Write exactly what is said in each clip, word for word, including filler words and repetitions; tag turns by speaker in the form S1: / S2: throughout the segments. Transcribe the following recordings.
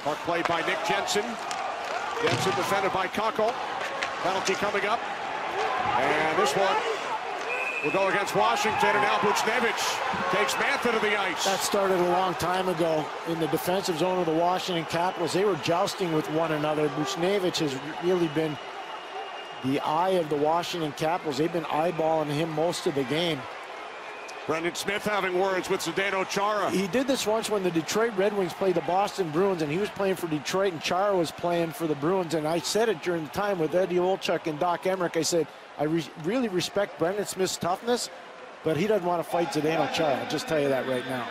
S1: Puck played by Nick Jensen. Jensen defended by Kakko. Penalty coming up. And this one will go against Washington, and now Buchnevich takes Mantha to the ice.
S2: That started a long time ago in the defensive zone of the Washington Capitals. They were jousting with one another. Buchnevich has really been the eye of the Washington Capitals. They've been eyeballing him most of the game.
S1: Brendan Smith having words with Zdeno Chara.
S2: He did this once when the Detroit Red Wings played the Boston Bruins, and he was playing for Detroit, and Chara was playing for the Bruins. And I said it during the time with Eddie Olczyk and Doc Emmerich. I said, I re really respect Brendan Smith's toughness, but he doesn't want to fight Zdeno Chara. I'll just tell you that right now.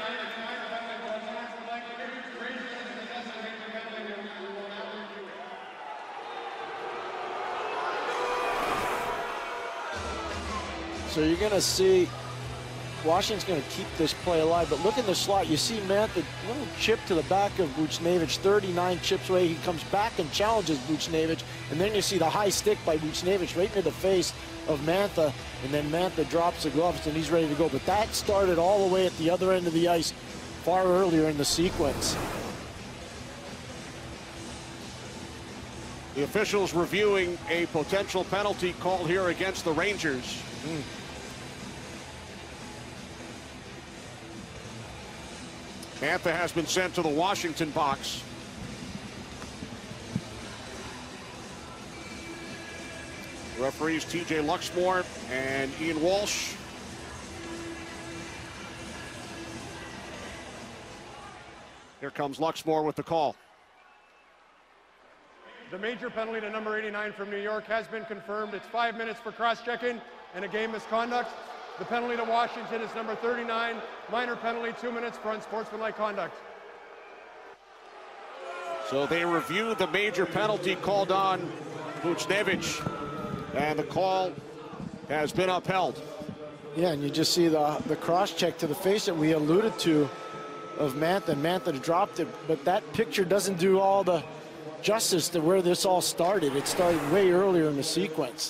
S2: So you're going to see Washington's going to keep this play alive, but look in the slot. You see Mantha, a little chip to the back of Buchnevich, thirty-nine chips away. He comes back and challenges Buchnevich, and then you see the high stick by Buchnevich right into the face of Mantha, and then Mantha drops the gloves, and he's ready to go. But that started all the way at the other end of the ice far earlier in the sequence.
S1: The officials reviewing a potential penalty call here against the Rangers. Mm. Mantha has been sent to the Washington box. Referees T J Luxmore and Ian Walsh. Here comes Luxmore with the call.
S3: The major penalty to number eighty-nine from New York has been confirmed. It's five minutes for cross-checking and a game misconduct. The penalty to Washington is number thirty-nine. Minor penalty, two minutes for unsportsmanlike conduct.
S1: So they reviewed the major penalty called on Buchnevich, and the call has been upheld.
S2: Yeah, and you just see the, the cross-check to the face that we alluded to of Mantha. Mantha dropped it, but that picture doesn't do all the justice to where this all started. It started way earlier in the sequence.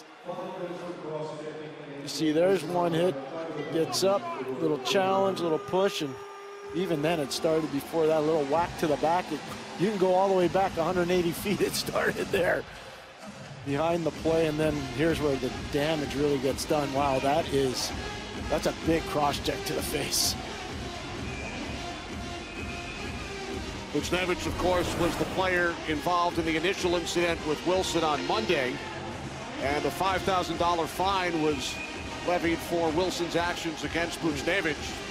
S2: You see, there's one hit, gets up, little challenge, little push, and even then it started before that little whack to the back. It, you can go all the way back one hundred eighty feet. It started there behind the play, and then here's where the damage really gets done. Wow, that is, that's a big cross-check to the face.
S1: Buchnevich, of course, was the player involved in the initial incident with Wilson on Monday, and the five thousand dollar fine was levied for Wilson's actions against Buchnevich.